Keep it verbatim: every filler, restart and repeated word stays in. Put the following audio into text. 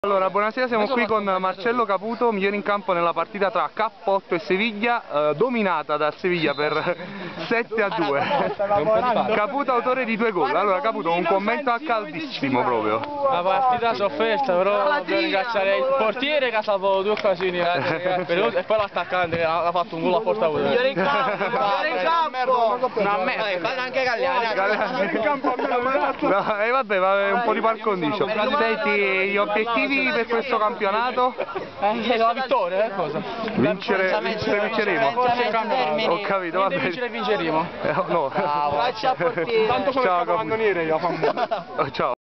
Allora, buonasera, siamo qui con Marcello Caputo, migliore in campo nella partita tra K otto e Seviglia, eh, dominata dal Seviglia per sette a due. Caputo autore di due gol. Allora Caputo, un commento a caldissimo proprio. La partita sofferta, però devo ringraziare il portiere che ha salvato due occasioni e poi l'attaccante che ha fatto un gol a porta vuota. Migliore in campo, migliore in campo! Non a me, fanno anche Gagliani. No, e vabbè, va un po' di par condicio. Senti, gli obiettivi per questo campionato? Anche la vittoria, eh, cosa? Vincere, vincere, vinceremo. Ho capito, va bene. Vincere, vinceremo. Eh, no. Faccia portiere. Tanto sono Ciao, capocannoniere io. Ciao.